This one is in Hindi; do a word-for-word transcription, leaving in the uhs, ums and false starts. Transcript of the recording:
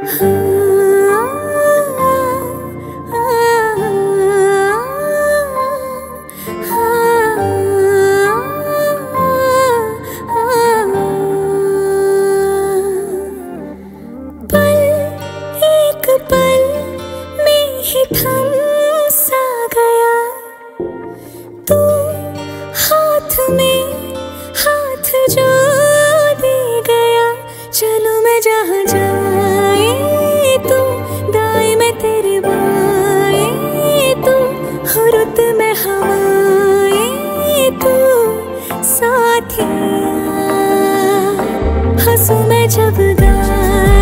थम सा गया तू, हाथ में हाथ जो दे गया। चलो मैं जहाँ जाए तू, दाएं में तेरे बाएं तू, हो रुत में हवाएं तू साथिया। हंसू मैं जब गा